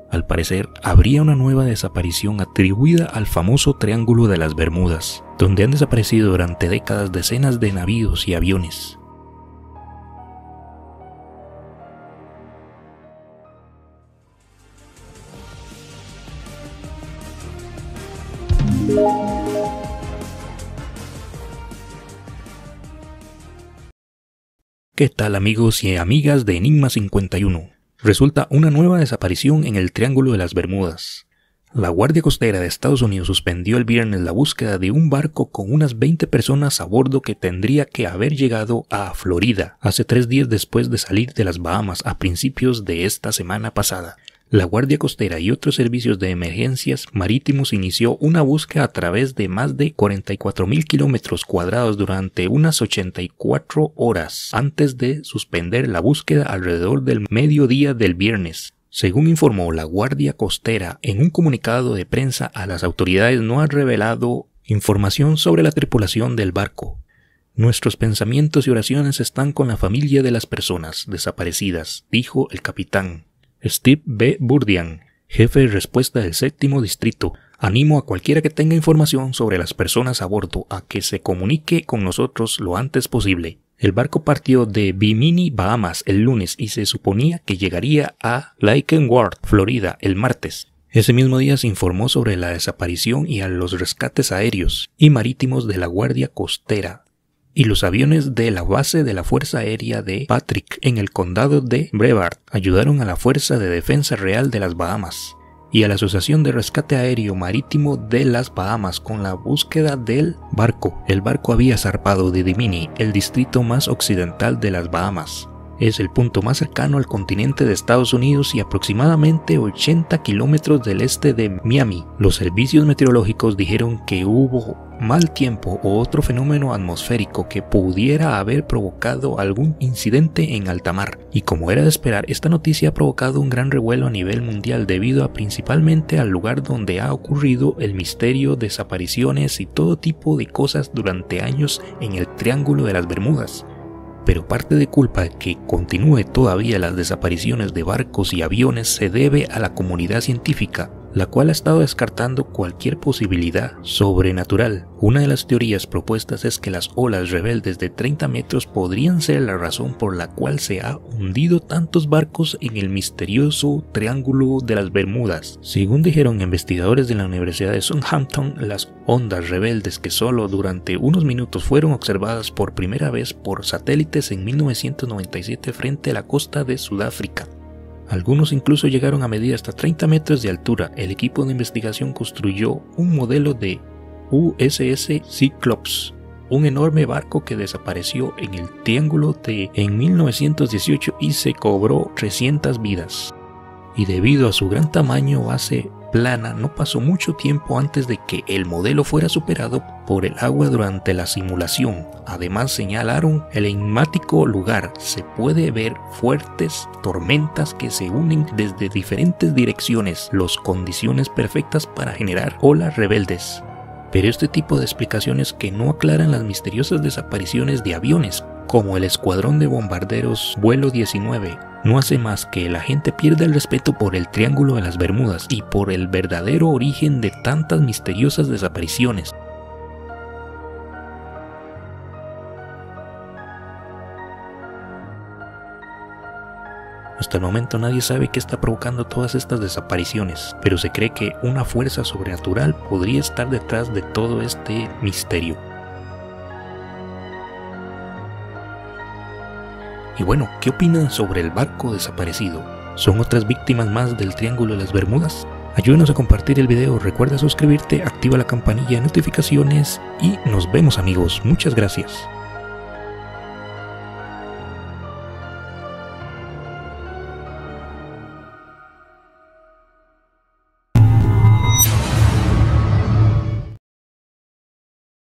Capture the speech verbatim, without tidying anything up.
Al parecer, habría una nueva desaparición atribuida al famoso Triángulo de las Bermudas, donde han desaparecido durante décadas decenas de navíos y aviones. ¿Qué tal, amigos y amigas de Enigma cincuenta y uno? Resulta una nueva desaparición en el Triángulo de las Bermudas. La Guardia Costera de Estados Unidos suspendió el viernes la búsqueda de un barco con unas veinte personas a bordo que tendría que haber llegado a Florida hace tres días después de salir de las Bahamas a principios de esta semana pasada. La Guardia Costera y otros servicios de emergencias marítimos inició una búsqueda a través de más de cuarenta y cuatro mil kilómetros cuadrados durante unas ochenta y cuatro horas antes de suspender la búsqueda alrededor del mediodía del viernes. Según informó la Guardia Costera en un comunicado de prensa, a las autoridades no han revelado información sobre la tripulación del barco. Nuestros pensamientos y oraciones están con la familia de las personas desaparecidas, dijo el capitán Steve B. Burdian, jefe de respuesta del séptimo distrito. Animo a cualquiera que tenga información sobre las personas a bordo a que se comunique con nosotros lo antes posible. El barco partió de Bimini, Bahamas, el lunes y se suponía que llegaría a Lake Worth, Florida, el martes. Ese mismo día se informó sobre la desaparición y a los rescates aéreos y marítimos de la Guardia Costera y los aviones de la base de la Fuerza Aérea de Patrick en el condado de Brevard ayudaron a la Fuerza de Defensa Real de las Bahamas y a la Asociación de Rescate Aéreo Marítimo de las Bahamas con la búsqueda del barco. El barco había zarpado de Bimini, el distrito más occidental de las Bahamas. Es el punto más cercano al continente de Estados Unidos y aproximadamente ochenta kilómetros del este de Miami. Los servicios meteorológicos dijeron que hubo mal tiempo o otro fenómeno atmosférico que pudiera haber provocado algún incidente en alta mar. Y como era de esperar, esta noticia ha provocado un gran revuelo a nivel mundial debido a principalmente al lugar donde ha ocurrido el misterio, desapariciones y todo tipo de cosas durante años en el Triángulo de las Bermudas. Pero parte de culpa de que continúe todavía las desapariciones de barcos y aviones se debe a la comunidad científica, la cual ha estado descartando cualquier posibilidad sobrenatural. Una de las teorías propuestas es que las olas rebeldes de treinta metros podrían ser la razón por la cual se ha hundido tantos barcos en el misterioso Triángulo de las Bermudas. Según dijeron investigadores de la Universidad de Southampton, las ondas rebeldes que solo durante unos minutos fueron observadas por primera vez por satélites en mil novecientos noventa y siete frente a la costa de Sudáfrica. Algunos incluso llegaron a medir hasta treinta metros de altura. El equipo de investigación construyó un modelo de U S S Cyclops, un enorme barco que desapareció en el Triángulo de en mil novecientos dieciocho y se cobró trescientas vidas. Y debido a su gran tamaño, base plana, no pasó mucho tiempo antes de que el modelo fuera superado por el agua durante la simulación. Además, señalaron el enigmático lugar. Se puede ver fuertes tormentas que se unen desde diferentes direcciones, las condiciones perfectas para generar olas rebeldes. Pero este tipo de explicaciones que no aclaran las misteriosas desapariciones de aviones, como el escuadrón de bombarderos vuelo diecinueve, no hace más que la gente pierda el respeto por el Triángulo de las Bermudas y por el verdadero origen de tantas misteriosas desapariciones. Hasta el momento nadie sabe qué está provocando todas estas desapariciones, pero se cree que una fuerza sobrenatural podría estar detrás de todo este misterio. Y bueno, ¿qué opinan sobre el barco desaparecido? ¿Son otras víctimas más del Triángulo de las Bermudas? Ayúdenos a compartir el video, recuerda suscribirte, activa la campanilla de notificaciones y nos vemos, amigos. Muchas gracias.